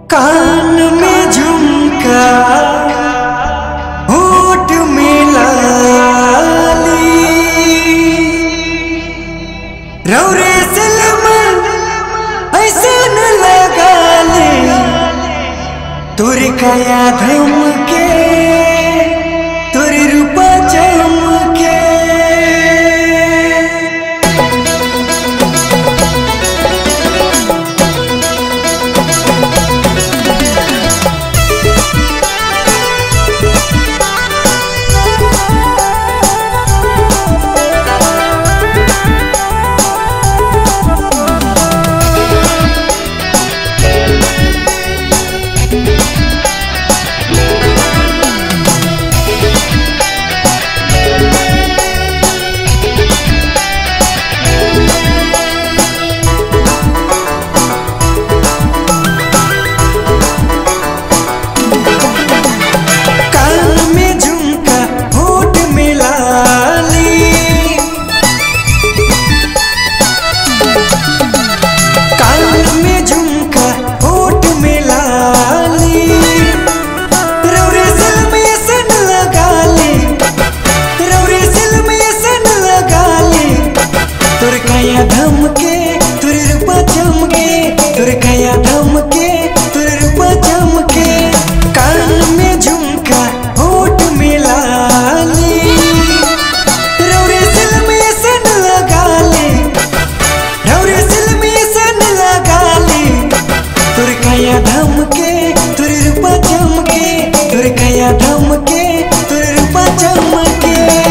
कान में झुमका होठ में लाली रौरे सलमन ऐसे न लगा ले तुर काया धमके तुर रूपा चमके धमके तुर रूपा चमके तुर काया धमके तुर रूपा चमके कान में झुमका होठ में लाली रौरे सिल में सन लगा ले रौरे सिल में सन लगा ले तुर काया धमके तुर रूपा चमके तुर काया धमके तुर रूपा चमके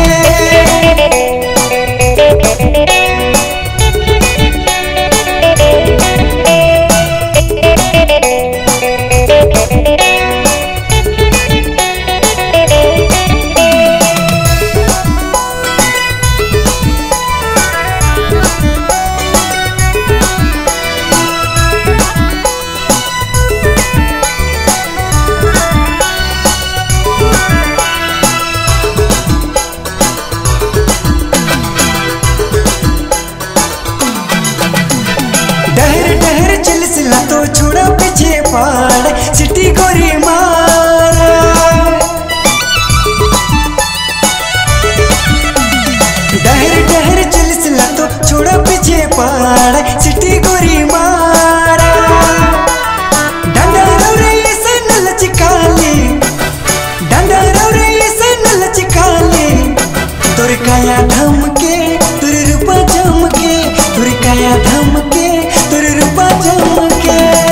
तो छोड़ा पीछे पाड़ सिटी गोरी मारा डहर डहर चलिसला तो छोड़ा पीछे पाड़ सिटी गोरी मारा डंडा रौरे से न लचकाले डंडा रौरे से न लचकाले तुर काया धमके तुर रूपा चमके तुर काया धमके तुर रूपा चमके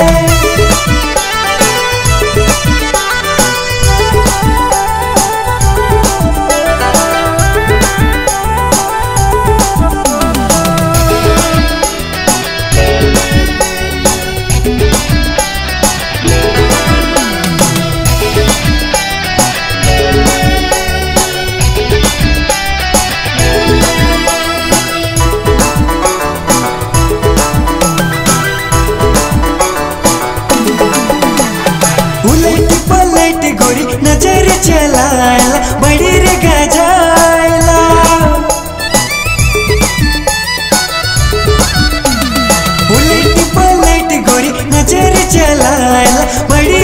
गोरी नजर चलाला बड़ी रे गजाला उलट पलट गोरी नजर चलाला बड़ी